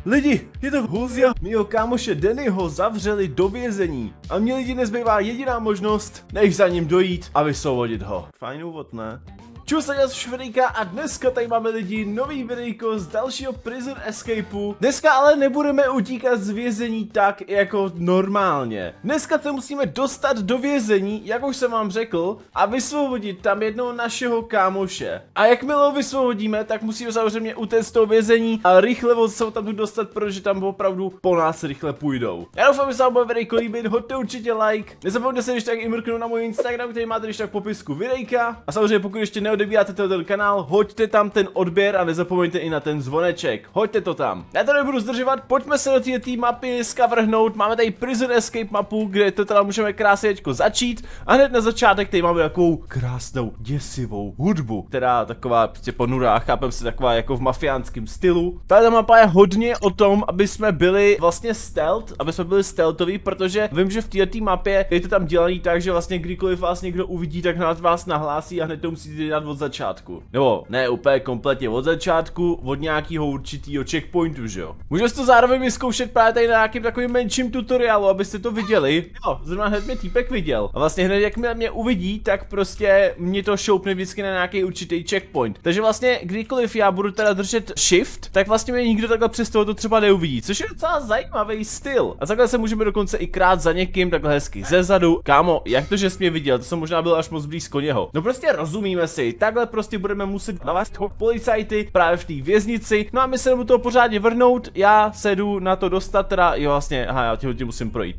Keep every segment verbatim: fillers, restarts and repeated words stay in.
Lidi, je to Huzia. Mýho kámoše Dannyho zavřeli do vězení. A mě lidi nezbývá jediná možnost, než za ním dojít a vysvobodit ho. Fajn úvod, ne? Čus, tady je Švedejka a dneska tady máme lidi nový videjko z dalšího Prison Escapeu. Dneska ale nebudeme utíkat z vězení tak jako normálně. Dneska to musíme dostat do vězení, jak už jsem vám řekl, a vysvobodit tam jednoho našeho kámoše. A jakmile ho vysvobodíme, tak musíme samozřejmě utéct z toho vězení a rychle se tam tu dostat, protože tam opravdu po nás rychle půjdou. Já doufám, že se vám bude videjko líbit, hoďte určitě like. Nezapomeňte se když tak i mrknout na můj Instagram, který máte když tak v popisku videjka. A samozřejmě pokud ještě neodebíráte ten kanál, hoďte tam ten odběr a nezapomeňte i na ten zvoneček. Hoďte to tam. Já to nebudu zdržovat, pojďme se do této mapy dneska vrhnout. Máme tady Prison Escape mapu, kde to teda můžeme krásně začít. A hned na začátek tady máme takovou krásnou děsivou hudbu, která taková prostě ponurá, chápem si, taková jako v mafiánském stylu. Tato mapa je hodně o tom, aby jsme byli vlastně stealth, aby jsme byli stealthoví, protože vím, že v této mapě je to tam dělaný tak, že vlastně kdykoliv vás někdo uvidí, tak hned vás nahlásí a hned to musíte dělat od začátku. Nebo ne úplně kompletně od začátku, od nějakého určitého checkpointu, že jo. Můžete to zároveň vyzkoušet právě tady na nějakým takovým menším tutoriálu, abyste to viděli. Jo, zrovna hned mě týpek viděl. A vlastně hned jak mě, mě uvidí, tak prostě mě to šoupne vždycky na nějaký určitý checkpoint. Takže vlastně kdykoliv já budu teda držet shift, tak vlastně mě nikdo takhle přes toho to třeba neuvidí, což je docela zajímavý styl. A takhle se můžeme dokonce i krát za někým, takhle hezky zezadu. Kámo, jak to, že jsi mě viděl, to jsem možná byl až moc blízko něho. No prostě rozumíme si, takhle prostě budeme muset navázt policajty právě v té věznici. No a my se do toho pořádně vrhnout, já se jdu na to dostat, teda jo vlastně, aha, já tě musím projít.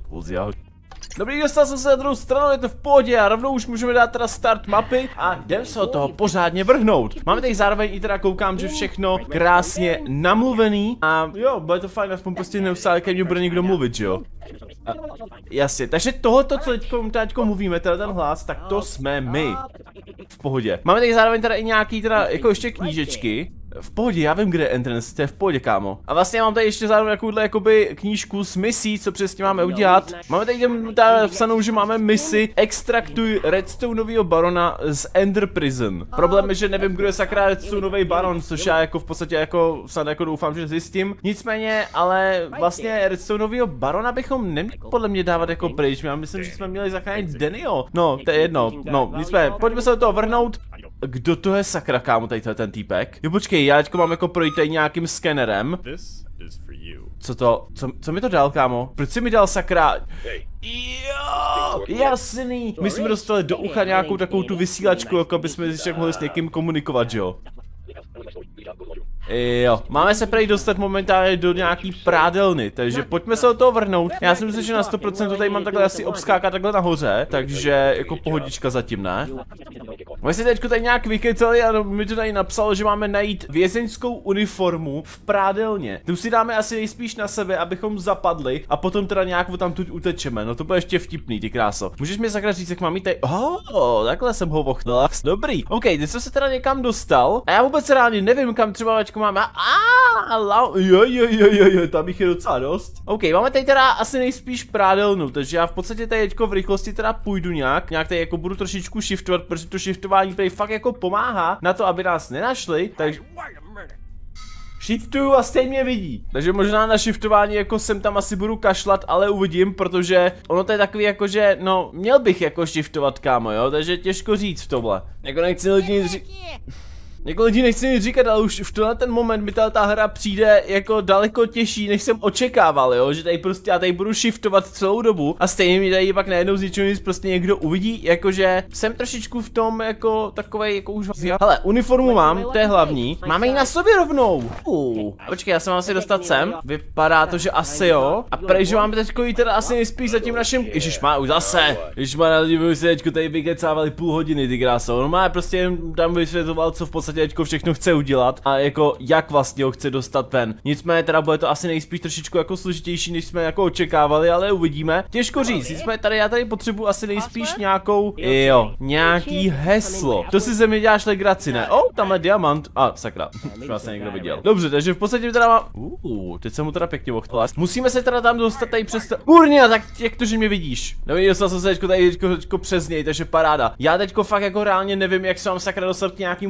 Dobrý, dostal jsem se na druhou stranu, je to v pohodě a rovnou už můžeme dát teda start mapy a jdem se od toho pořádně vrhnout. Máme tady zároveň i teda koukám, že všechno krásně namluvený a jo, bude to fajn, aspoň prostě neustále ke mně bude někdo mluvit, že jo? A, jasně, takže tohoto, co teďko, teďko mluvíme, teda ten hlas, tak to jsme my. V pohodě. Máme tady zároveň teda i nějaký teda, jako ještě knížečky. V pohodě, já vím, kde je entrance, to je v pohodě, kámo. A vlastně mám tady ještě zároveň takovouhle jakoby knížku s misí, co přesně máme udělat. Máme tady tady psanou, že máme misi Extraktuj Redstoneovýho barona z Ender Prison. Problém je, že nevím, kdo je sakra Redstoneový baron, což já jako v podstatě jako snad jako doufám, že zjistím. Nicméně, ale vlastně Redstoneovýho barona bychom neměli podle mě dávat jako pryč. Já myslím, že jsme měli zachránit Dannyho. No, to je jedno. No, nicméně, pojďme se do toho vrhnout. Kdo to je sakra, kámo, tady to je ten týpek? Jo, počkej, já teďko mám jako projít tady nějakým skenerem. Co to, co, co mi to dal, kámo? Proč jsi mi dal sakra? Jo, jasný. My jsme dostali do ucha nějakou takovou tu vysílačku, jako aby jsme si mohli s někým komunikovat, že jo? Jo, máme se prej dostat momentálně do nějaký prádelny, takže pojďme se do toho vrhnout. Já si myslím, že na sto procent to tady mám takhle asi obskákat takhle nahoře, takže jako pohodička zatím, ne? My si teďko tady nějak vykecali a mi to tady napsalo, že máme najít vězeňskou uniformu v prádelně. Tu si dáme asi nejspíš na sebe, abychom zapadli a potom teda nějak tam tu utečeme. No to bude ještě vtipný, ty kráso. Můžeš mi sakra říct, jak mám jít tady? Oh, takhle jsem ho vochnul. Dobrý. OK, teď jsem se teda někam dostal a já vůbec reálně nevím, kam třeba máme. A jo, jo, jo, jo, jo, tam jich je docela dost. OK, máme tady teda asi nejspíš prádelnu, takže já v podstatě tady teďko v rychlosti teda půjdu nějak, nějak tady jako budu trošičku shiftovat, protože to shiftování tady fakt jako pomáhá na to, aby nás nenašli, takže shiftuju a stejně mě vidí. Takže možná na shiftování jako sem tam asi budu kašlat, ale uvidím, protože ono to je takový jako, že no, měl bych jako shiftovat, kámo, jo, takže těžko říct v tomhle. Jako nechci lidi říct. Jako lidi nechci nic říkat, ale už v tenhle ten moment mi ta hra přijde jako daleko těžší, než jsem očekával, jo, že tady prostě já tady budu shiftovat celou dobu a stejně mi tady pak najednou z ničeho nic prostě někdo uvidí, jakože jsem trošičku v tom jako takovej jako už. Hele, uniformu mám, to je hlavní, máme ji na sobě rovnou. Uh. Počkej, já se mám asi dostat sem, vypadá to, že asi jo, a prej, že máme teďko jít teda asi nejspíš za tím naším, ježiš má už zase, ježiš má na lidi, se teďko tady vykecávali půl hodiny, ty kráso, on má prostě jen tam vysvětloval, co v podstatě teďko všechno chce udělat a jako jak vlastně ho chce dostat ven. Nicméně teda bude to asi nejspíš trošičku jako složitější, než jsme jako očekávali, ale uvidíme. Těžko říct, nicméně tady já tady potřebuji asi nejspíš nějakou, jo, nějaký heslo. To si ze mě děláš legraci, ne? Oh, tamhle diamant. A, ah, sakra, už vás někdo viděl. Dobře, takže v podstatě teda mám, uh, teď jsem mu teda pěkně vochtala. Musíme se teda tam dostat tady přes to, kurňa, tak jak to, že mě vidíš? Nevidím, dostal jsem se teďko tady teďko, teďko přes něj, takže paráda. Já teďko fakt jako reálně nevím, jak se mám sakra dostat k nějakému tomu heslu.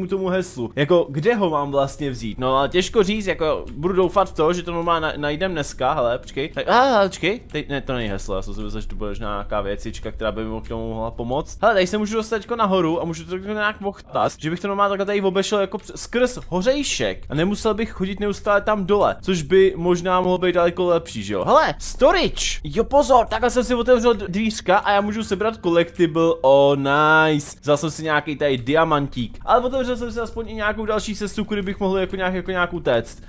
heslu. Jako, kde ho mám vlastně vzít? No ale těžko říct, jako, budu doufat v to, že to normálně najdem dneska, hele, počkej. Tak, a, počkej, teď, ne, to není heslo, já jsem si myslel, že to bude nějaká věcička, která by mi k tomu mohla pomoct. Hele, tady se můžu dostat teďko nahoru a můžu to nějak vochtat, že bych to normálně takhle tady obešel jako skrz hořejšek a nemusel bych chodit neustále tam dole, což by možná mohlo být daleko lepší, že jo? Hele, storage! Jo, pozor, takhle jsem si otevřel dvířka a já můžu sebrat collectible, oh nice. Vzal jsem si nějaký tady diamantík, ale otevřel jsem si aspoň i nějakou další cestu, kudy bych mohl jako nějak jako nějakou téct.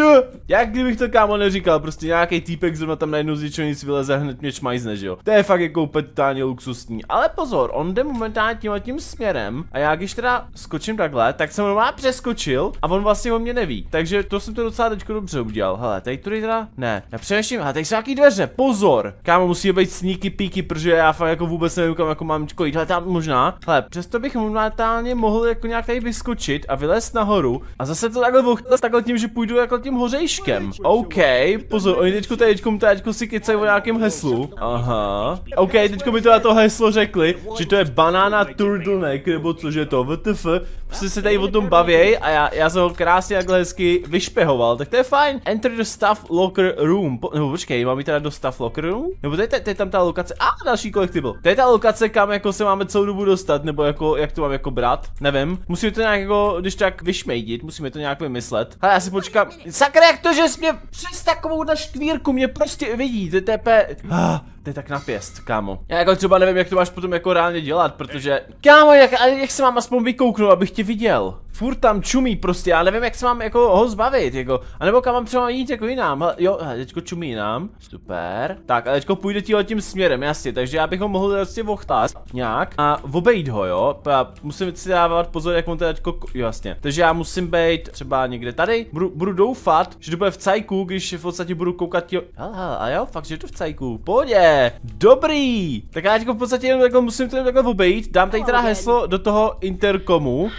Jak kdybych to kámo neříkal, prostě nějaký týpek zrovna tam najednou z ničeho nic vyleze, hned mě čmajzne, že jo? To je fakt jako úplně totálně luxusní, ale pozor, on jde momentálně tímhle tím směrem a já když teda skočím takhle, tak jsem normálně přeskočil a on vlastně o mě neví, takže to jsem to docela teďko dobře udělal. Hele, tady tudy teda, ne, já přemýšlím, hele, tady jsou nějaký dveře, pozor, kámo, musí být sneaky peaky, protože já fakt jako vůbec nevím, kam jako mám jít, hele, tam možná, hele, přesto bych momentálně mohl jako nějak tady vyskočit a vylézt nahoru a zase to takhle vochtat takhle tím, že půjdu jako tím hořejškem. OK, pozor, oni teďko tady teďko, teďko si kecají o nějakém heslu. Aha. OK, teďko mi to na to heslo řekli, že to je banana turtleneck, nebo cože to, W T F. Prostě se tady o tom bavěj a já, já jsem ho krásně takhle hezky vyšpehoval, tak to je fajn. Enter the staff locker room. Po, nebo počkej, mám jít teda do staff locker room? Nebo to je, to je tam ta lokace, a ah, další collectible. To je ta lokace, kam jako se máme celou dobu dostat, nebo jako, jak to mám jako brát, nevím. Musíme to nějak jako, když tak vyšmejdit, musíme to nějak vymyslet. Ale já si počkám, sakra, jak to, že jsi mě přes takovou na štvírku mě prostě vidí, to je P. Ah, to je tak napěst, kámo. Já jako třeba nevím, jak to máš potom jako reálně dělat, protože kámo, jak, jak se mám aspoň vykouknout, abych tě viděl. Furt tam čumí prostě, já nevím, jak se mám jako ho zbavit, jako, anebo kam mám třeba jít jako jinam, hele, jo, hele, teďko čumí jinam, super, tak a teďko půjde tímhle tím směrem, jasně, takže já bych ho mohl vlastně vochtat nějak a obejít ho, jo, já musím si dávat pozor, jak on teda teďko, jo, jasně, takže já musím být třeba někde tady, budu, budu doufat, že to bude v cajku, když v podstatě budu koukat, jo, hele, hele, a jo, fakt, že je to v cajku, pohodě, dobrý, tak já teďko v podstatě jenom takhle musím to takhle obejít, dám tady teda heslo do toho interkomu.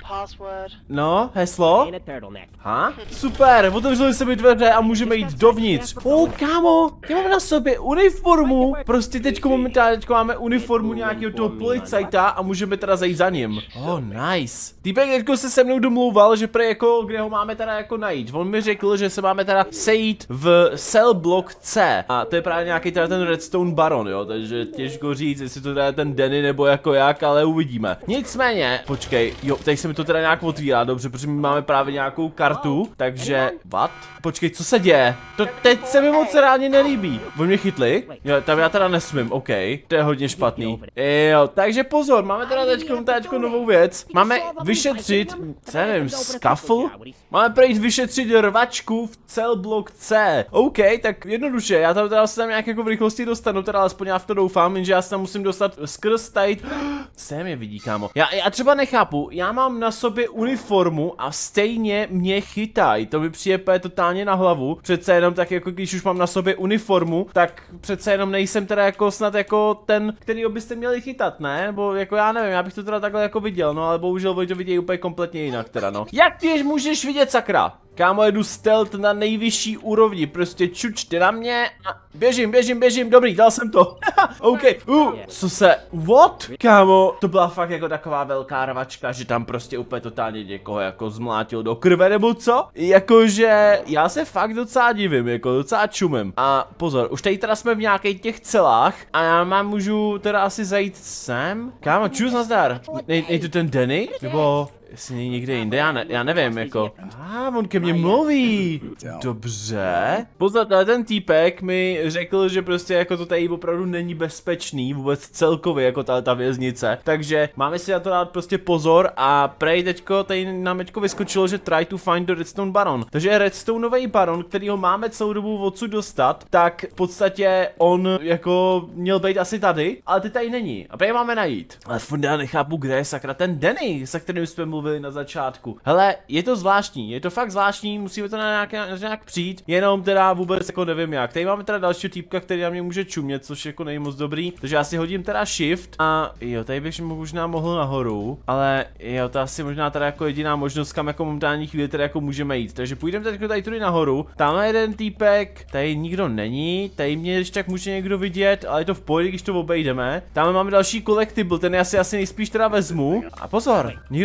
No, heslo? Ha? Super, otevřeli se mi dveře a můžeme jít dovnitř. Oh, kámo, já mám na sobě uniformu. Prostě teďko momentálně teďko máme uniformu nějakého toho policajta a můžeme teda zajít za ním. Oh, nice. Týpek teďko se se mnou domlouval, že pre jako, kde ho máme teda jako najít. On mi řekl, že se máme teda sejít v cell block C. A to je právě nějaký teda ten Redstone Baron, jo, takže těžko říct, jestli to teda je ten Danny nebo jako jak, ale uvidíme. Nicméně, počkej, jo, teď se mi to teda nějak otvírá, dobře, protože my máme právě nějakou kartu, takže, what? Počkej, co se děje? To teď se mi moc reálně nelíbí. Oni mě chytli? Jo, tam já teda nesmím, OK, to je hodně špatný. Jo, takže pozor, máme teda teďko, teďko novou věc. Máme vyšetřit, co nevím, scaffold? Máme projít vyšetřit rvačku v cell block C. OK, tak jednoduše, já tam teda se tam nějak jako v rychlosti dostanu, teda alespoň já v to doufám, jenže já se tam musím dostat skrz tady. Se mě vidí, kámo. Já, já třeba nechápu, já mám na sobě uniformu a stejně mě chytají. To mi přijde totálně na hlavu. Přece jenom tak jako když už mám na sobě uniformu, tak přece jenom nejsem teda jako snad jako ten, kterýho byste měli chytat, ne? Nebo jako já nevím, já bych to teda takhle jako viděl, no ale bohužel oni to vidějí úplně kompletně jinak teda, no. Jak ty můžeš vidět, sakra? Kámo, jedu stealth na nejvyšší úrovni, prostě čučte na mě a běžím, běžím, běžím, dobrý, dal jsem to. OK, uh, co se, what? Kámo, to byla fakt jako taková velká rvačka, že tam prostě úplně totálně někoho jako zmlátil do krve nebo co? Jakože já se fakt docela divím, jako docela čumím. A pozor, už tady teda jsme v nějakých těch celách a já mám můžu teda asi zajít sem? Kámo, čus, nazdar. Nej, nej to ten Danny? Nebo... jestli není někde jinde, já, ne, já nevím, jako. A ah, on ke mně mluví. Dobře. Pozor, ten týpek mi řekl, že prostě jako to tady opravdu není bezpečný, vůbec celkově jako ta, ta věznice. Takže máme si na to dát prostě pozor a prej teďko, tady nám teďko vyskočilo, že try to find the Redstone Baron. Takže Redstoneový baron, kterýho máme celou dobu odsud dostat, tak v podstatě on jako měl být asi tady, ale teď tady není. A prej máme najít. Ale furt já nechápu, kde je sakra ten Danny, se kterým jsme mluvili na začátku. Hele, je to zvláštní, je to fakt zvláštní, musíme to na nějak, na nějak přijít, jenom teda vůbec jako nevím jak. Tady máme teda další týpka, který na mě může čumět, což jako není moc dobrý, takže já si hodím teda shift a jo, tady bych možná mohl nahoru, ale jo, to asi možná teda jako jediná možnost, kam jako momentální chvíli teda jako můžeme jít. Takže půjdeme teď tady tudy nahoru, tam je jeden týpek, tady nikdo není, tady mě ještě tak může někdo vidět, ale je to v pohodě, když to obejdeme. Tam máme další collectible, ten já si asi nejspíš teda vezmu. A pozor, nikdo ke mně mluví.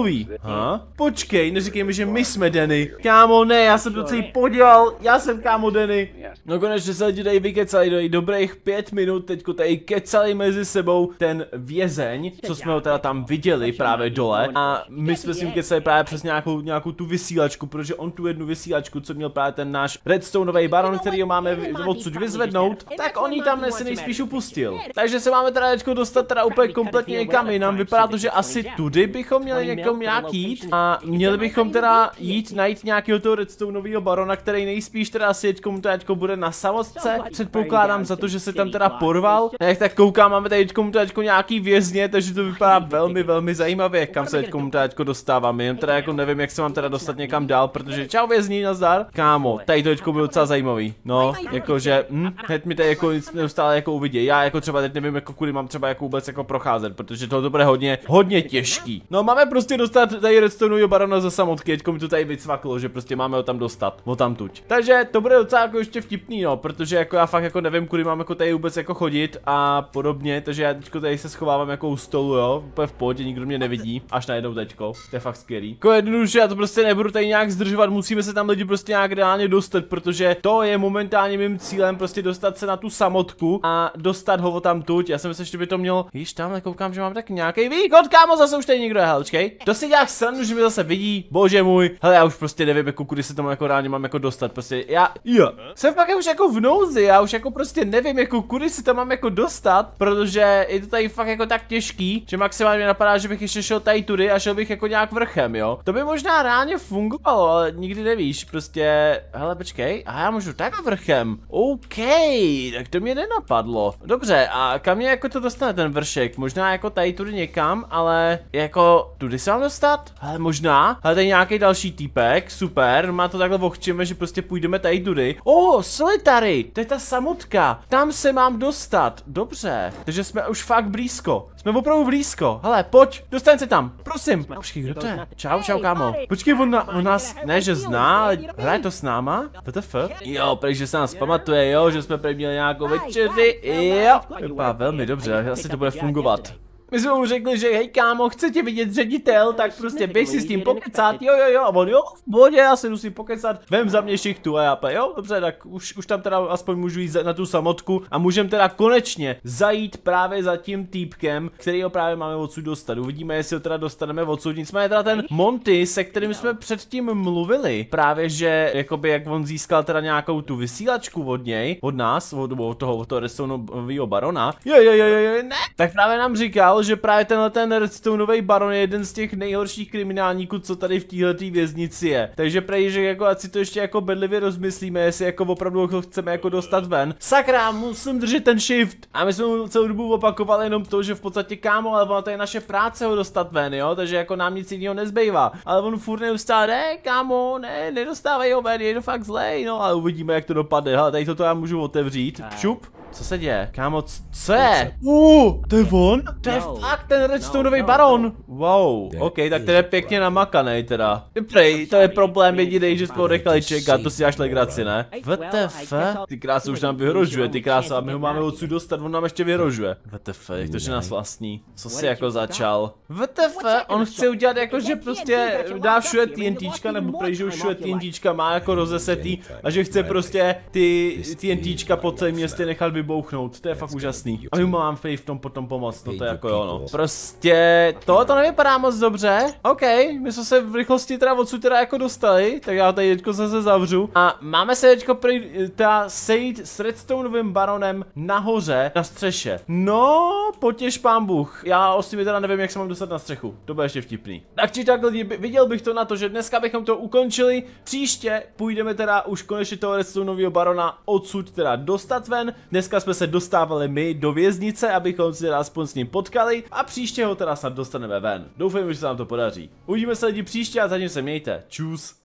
mluví. Ha? Počkej, neříkej mi, že my jsme Danny. Kámo, ne, já jsem to celý podělal, já jsem kámo Danny. No konečně se lidi tady vykecali, do dobrých pět minut, teďko tady kecali mezi sebou ten vězeň, co jsme ho teda tam viděli právě dole. A my jsme s ním kecali právě přes nějakou, nějakou tu vysílačku, protože on tu jednu vysílačku, co měl právě ten náš Redstoneový baron, který ho máme odsud vyzvednout, tak on ji tam si nejspíš upustil. Takže se máme teda teďko dostat teda úplně kompletně někam jinam. Vypadá to, že asi tudy bychom měli někam nějak jít a měli bychom teda jít najít nějakého toho Redstoneového barona, který nejspíš teda asi teďkom teďko bude na samotce. Předpokládám za to, že se tam teda porval. A jak tak koukám, máme tady teďkom teďko nějaký vězně, takže to vypadá velmi, velmi zajímavě, kam se teďkom teďko dostáváme. Jen teda jako nevím, jak se mám teda dostat někam dál, protože čau vězni, nazdar. Kámo, tady to teďko bylo docela zajímavý. No, jakože, hm, hned mi tady jako nic neustále jako uvidí. Já jako třeba teď nevím, jako kudy mám třeba jako vůbec jako procházet, protože to bude hodně, hodně těžký. No, máme prostě dostat tady Redstoneového barona za samotky, teďko mi to tady vycvaklo, že prostě máme ho tam dostat, o tam tuď. Takže to bude docela jako ještě vtipný, no, protože jako já fakt jako nevím, kudy mám jako tady vůbec jako chodit a podobně, takže já teďko tady se schovávám jako u stolu, jo, úplně v pohodě, nikdo mě nevidí, až najednou teďko, to je fakt skvělý. Jako jednoduše, já to prostě nebudu tady nějak zdržovat, musíme se tam lidi prostě nějak reálně dostat, protože to je momentálně mým cílem, prostě dostat se na tu samotku a dostat ho tam tuď. Já jsem myslel, že by to mělo, již tam koukám, že mám tak nějaký východ, kámo, zase už tady někdo je, helčkej. To si dělá srandu, že mi zase vidí, bože můj, hele, já už prostě nevím, jako kudy se tomu jako reálně mám jako dostat, prostě já, jo, jsem fakt už jako v nouzi, já už jako prostě nevím, jako kudy se tam mám jako dostat, protože je to tady fakt jako tak těžký, že maximálně napadá, že bych ještě šel tady tudy a šel bych jako nějak vrchem, jo. To by možná reálně fungovalo, ale nikdy nevíš, prostě, hele, počkej, a já můžu tak vrchem, OK, tak to mě nenapadlo. Dobře, a kam mě jako to dostane ten vršek? Možná jako tady tudy někam, ale jako tudy se mám dostat? Ale možná, ale tady nějaký další týpek, super, má to takhle vochčíme, že prostě půjdeme tady tudy. Oh, Solitary, to je ta samotka, tam se mám dostat, dobře, takže jsme už fakt blízko, jsme opravdu blízko, hele, pojď, dostaň se tam, prosím. Počkej, kdo to je? Čau, čau, kámo. Počkej, on, na, on nás, ne, že zná, ale hraje to s náma? W T F? Jo, protože se nás pamatuje, jo, že jsme prý měli nějakou večeři, jo. Vypadá velmi dobře, asi to bude fungovat. My jsme mu řekli, že hej kámo, chce tě vidět ředitel, tak prostě běž si s tím pokecat, jo jo jo, a on jo, v bodě, já se jdu si pokecat, vem za mě šichtu a já pe, jo, dobře, tak už, už tam teda aspoň můžu jít na tu samotku a můžem teda konečně zajít právě za tím týpkem, který ho právě máme odsud dostat, uvidíme, jestli ho teda dostaneme odsud, nicméně teda ten Monty, se kterým jsme předtím mluvili, právě že, jakoby jak on získal teda nějakou tu vysílačku od něj, od nás, od, od toho, od toho Redstoneového barona, jo jo jo jo, ne, tak právě nám říkal, že právě tenhle ten Redstoneový baron je jeden z těch nejhorších kriminálníků, co tady v téhletý věznici je. Takže prej, že jako ať si to ještě jako bedlivě rozmyslíme, jestli jako opravdu ho chceme jako dostat ven. Sakra, musím držet ten shift. A my jsme mu celou dobu opakovali jenom to, že v podstatě kámo, ale ono to je naše práce ho dostat ven, jo, takže jako nám nic jiného nezbývá. Ale on furt neustále, ne, kámo, ne, nedostávají ho ven, je to fakt zlej, no, ale uvidíme, jak to dopadne. Hele, tady toto já můžu otevřít. Šup. Co se děje? Kámo, co je? Uh, to je on? To je fakt ten Redstoneový baron. Wow, ok, tak ten je pěkně namakanej teda. Prej, to je problém jedinej, že jsme ho nechali čekat, to si až legraci, ne? W T F? Ty krása už nám vyhrožuje, ty krása, a my ho máme odsud dostat, on nám ještě vyhrožuje. W T F, jak to, že nás vlastní? Co si jako začal? W T F, on chce udělat jako, že prostě dá všude TNTčka, nebo prej, že už všude TNTčka má jako rozesetý a že chce prostě ty TNTčka po celém městě nechat vybouchnout, to je fakt úžasný. A my mu mám v tom potom pomoct, no to je jako jo no. Prostě to to nevypadá moc dobře. OK, my jsme se v rychlosti teda odsud teda jako dostali, tak já tady teďko zase zavřu. A máme se teďko prý ta sejít s Redstoneovým baronem nahoře na střeše. No, potěš pán Bůh. Já osobně teda nevím, jak se mám dostat na střechu. To bude ještě vtipný. Tak či tak lidi, viděl bych to na to, že dneska bychom to ukončili. Příště půjdeme teda už konečně toho Redstoneového barona odsud teda dostat ven. Dneska jsme se dostávali my do věznice, abychom si teda aspoň s ním potkali a příště ho teda snad dostaneme ven. Doufám, že se nám to podaří. Uvidíme se lidi příště a zatím se mějte. Čus.